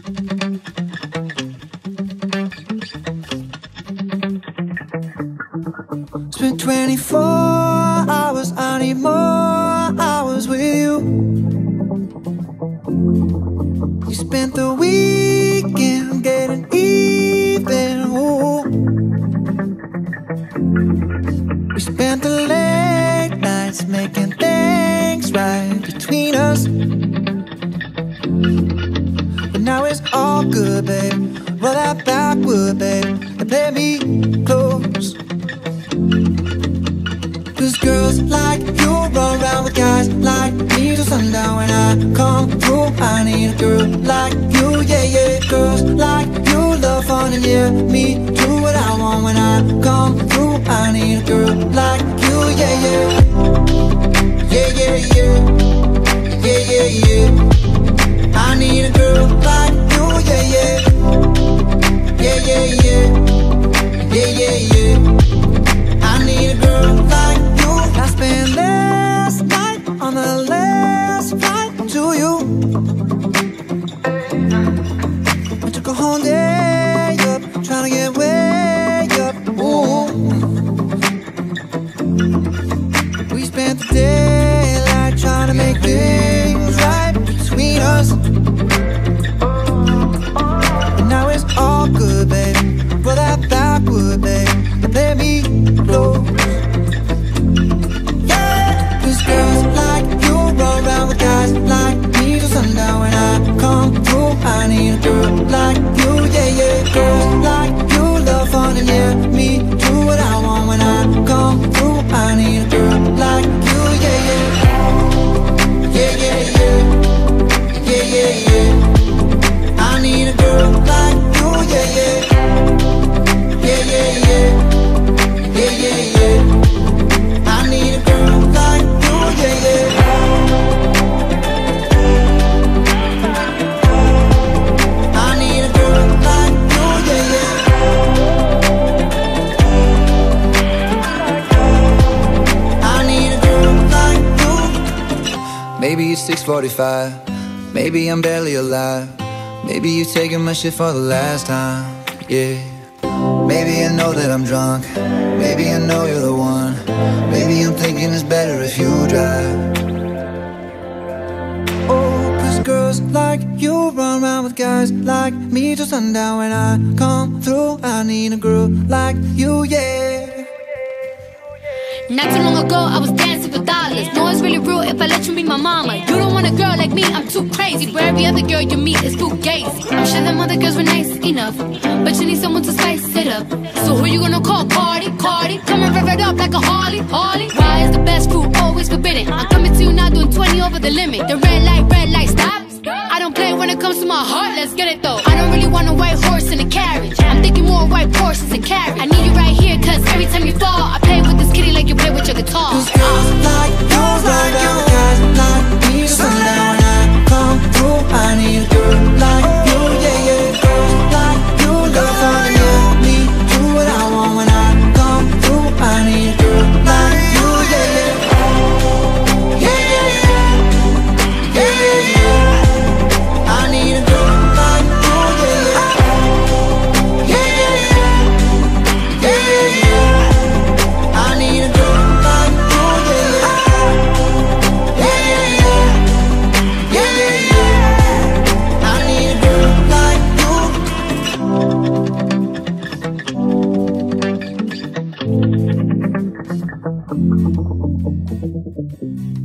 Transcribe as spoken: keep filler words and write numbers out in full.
Spent twenty-four hours, I need more hours with you. You spent the weekend getting even, ooh. We spent the late nights making things right between us. But now it's all good, babe. Roll that backwood, babe, and play me close. Cause girls like you run around with guys like me till sundown. When I come through, I need a girl like you, yeah, yeah. Girls like you love fun and yeah, me do what I want. When I come through, I need a girl like you, yeah, yeah. Yeah, yeah, yeah. Yeah, yeah, yeah. I need a girl like you, yeah, yeah. Yeah, yeah, yeah. Yeah, yeah, yeah. I need a girl like you. I spent last night on the last flight to you. I took a whole day up, trying to get way up, ooh. We spent the daylight trying to make things right between us. And now it's all good, babe. Roll that backwood, babe, and play me close. Girls like you run around with guys like me till sundown. When I come through, I need a girl like you, yeah, yeah. Girls like you love fun and yeah, me do what I want. When I come through, I need a girl like you, yeah, yeah. Yeah, yeah, yeah. Yeah, yeah, yeah. I need a girl like you, yeah, yeah. Yeah, yeah, yeah. Yeah, yeah, yeah. I need a girl like you, yeah, yeah. I need a girl like you, yeah, yeah. I need a girl like you. Maybe it's six forty-five, maybe I'm barely alive. Maybe you taking my shit for the last time, yeah. Maybe I know that I'm drunk, maybe I know you're the one. Maybe I'm thinking it's better if you drive. Oh, cause girls like you run around with guys like me till sundown. When I come through, I need a girl like you, yeah. Not too long ago, I was dancing for dollars. No, it's really real if I let you be my mama. You don't want a girl like me, I'm too crazy. Where every other girl you meet is fugazi. I'm sure them other girls were nice enough, but you need someone to spice it up. So who you gonna call? Cardi, Cardi. Come and rev it up like a Harley, Harley. Why is the best food always forbidden? I'm coming to you now doing twenty over the limit. The red light, red light, stop. I don't play when it comes to my heart, let's get it though. I don't really want a white horse in a carriage. I'm thinking more white horses and carriage. I need you right here, cause every time you fall, I play with this kitty like you play with your guitar. Cause girls like you run around with guys like me till sundown. When I come through, I need a girl like you, yeah, yeah. Girls like you love fun and yeah, me do what I want. When I come through, I need a girl like you, yeah, yeah. Yeah, yeah, yeah. Yeah, yeah, yeah. I need a girl like you, yeah, yeah. Yeah, yeah, yeah. Yeah, yeah, yeah. I need a girl like you, yeah, yeah. Yeah, yeah, yeah. Yeah, yeah, yeah. I need a girl like you.